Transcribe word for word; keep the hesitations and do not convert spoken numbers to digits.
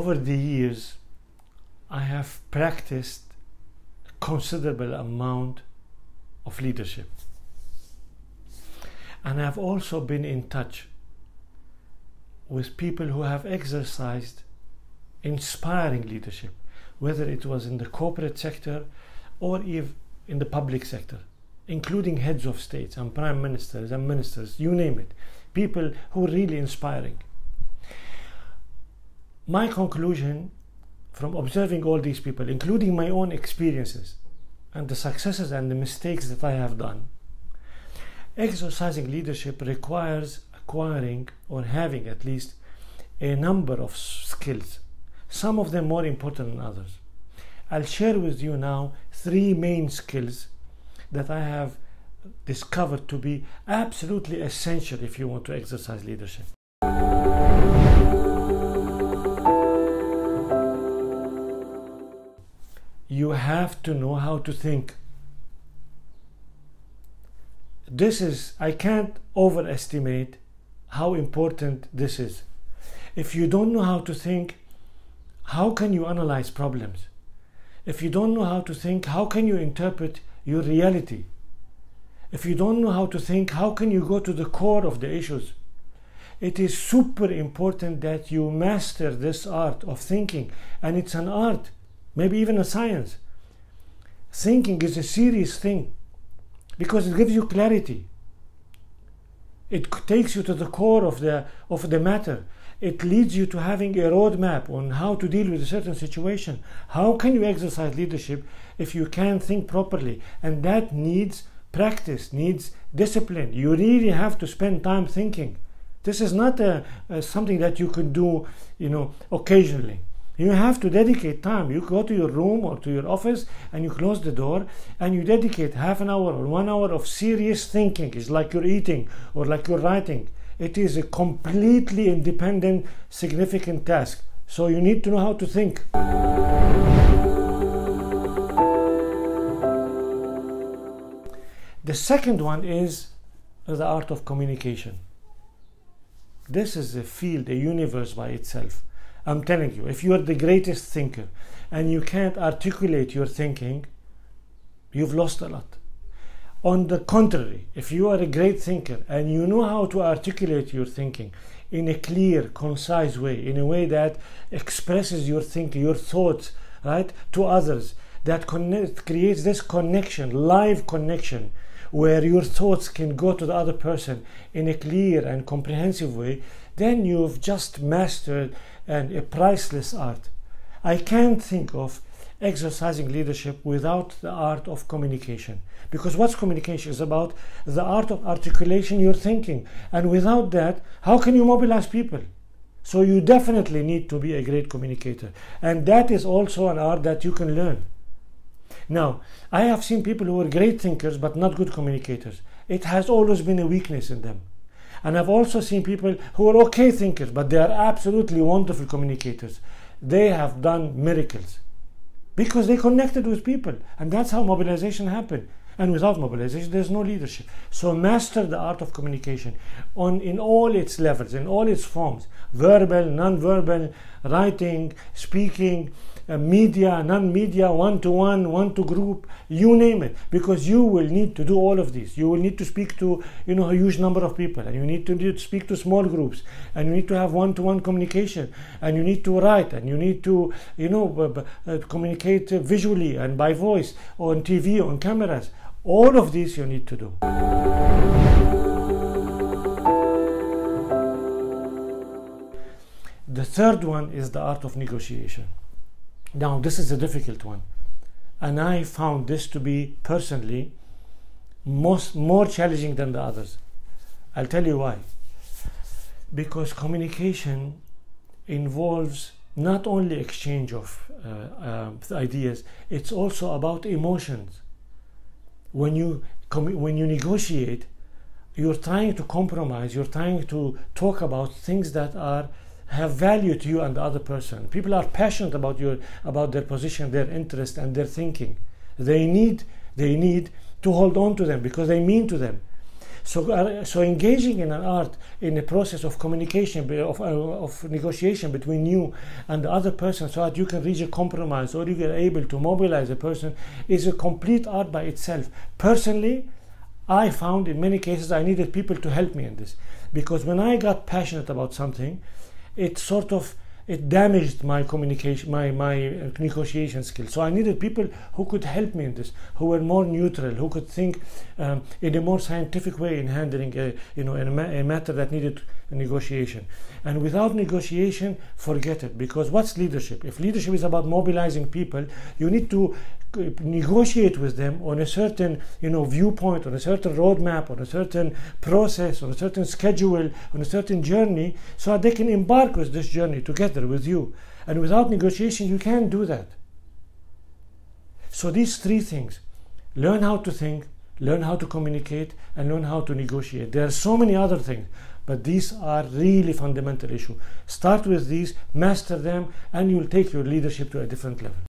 over the years, I have practiced a considerable amount of leadership. And I've also been in touch with people who have exercised inspiring leadership, whether it was in the corporate sector or even in the public sector, including heads of states and prime ministers and ministers, you name it, people who are really inspiring. My conclusion from observing all these people, including my own experiences and the successes and the mistakes that I have done, exercising leadership requires acquiring or having at least a number of skills, some of them more important than others. I'll share with you now three main skills that I have discovered to be absolutely essential if you want to exercise leadership. You have to know how to think. This is, I can't overestimate how important this is. If you don't know how to think, how can you analyze problems? If you don't know how to think, how can you interpret your reality? If you don't know how to think, how can you go to the core of the issues? It is super important that you master this art of thinking, and it's an art, maybe even a science. Thinking is a serious thing because it gives you clarity. It takes you to the core of the, of the matter. It leads you to having a roadmap on how to deal with a certain situation. How can you exercise leadership if you can't think properly? And that needs practice, needs discipline. You really have to spend time thinking. This is not a, a, something that you can do, you know, occasionally. You have to dedicate time. You go to your room or to your office and you close the door and you dedicate half an hour or one hour of serious thinking. It's like you're eating or like you're writing. It is a completely independent, significant task. So you need to know how to think. The second one is the art of communication. This is a field, a universe by itself. I'm telling you, if you are the greatest thinker and you can't articulate your thinking, you've lost a lot. On the contrary, if you are a great thinker and you know how to articulate your thinking in a clear, concise way, in a way that expresses your thinking, your thoughts, right, to others, that connect, creates this connection, live connection, where your thoughts can go to the other person in a clear and comprehensive way, then you've just mastered an, a priceless art. I can't think of exercising leadership without the art of communication. Because what's communication is about the art of articulation you're thinking. And without that, how can you mobilize people? So you definitely need to be a great communicator. And that is also an art that you can learn. Now, I have seen people who are great thinkers but not good communicators. It has always been a weakness in them. And I've also seen people who are okay thinkers, but they are absolutely wonderful communicators. They have done miracles because they connected with people, and that's how mobilization happened. And without mobilization, there's no leadership. So master the art of communication on in all its levels, in all its forms: verbal, non-verbal, writing, speaking, uh, media, non-media, one-to-one, one-to-group, you name it. Because you will need to do all of these. You will need to speak to, you know, a huge number of people, and you need to, need to speak to small groups, and you need to have one-to-one communication, and you need to write, and you need to, you know, uh, uh, communicate uh, visually and by voice, on T V, on cameras. All of these you need to do. The third one is the art of negotiation. Now, this is a difficult one, and I found this to be personally most more challenging than the others. I'll tell you why. Because communication involves not only exchange of uh, uh, ideas, it's also about emotions. When you when you negotiate, you're trying to compromise, you're trying to talk about things that are have value to you and the other person. People are passionate about your about their position, their interest, and their thinking. They need they need to hold on to them because they mean to them. So, uh, so engaging in an art, in a process of communication, of, uh, of negotiation between you and the other person, so that you can reach a compromise or you get able to mobilize a person, is a complete art by itself. Personally, I found in many cases I needed people to help me in this, because when I got passionate about something, it sort of it damaged my communication, my, my negotiation skills. So I needed people who could help me in this, who were more neutral, who could think um, in a more scientific way in handling a, you know, in a, ma a matter that needed a negotiation. And without negotiation, forget it, because what's leadership? If leadership is about mobilizing people, you need to negotiate with them on a certain, you know, viewpoint, on a certain roadmap, on a certain process, on a certain schedule, on a certain journey, so that they can embark with this journey together with you. And without negotiation, you can't do that. So these three things: learn how to think, learn how to communicate, and learn how to negotiate. There are so many other things, but these are really fundamental issues. Start with these, master them, and you'll take your leadership to a different level.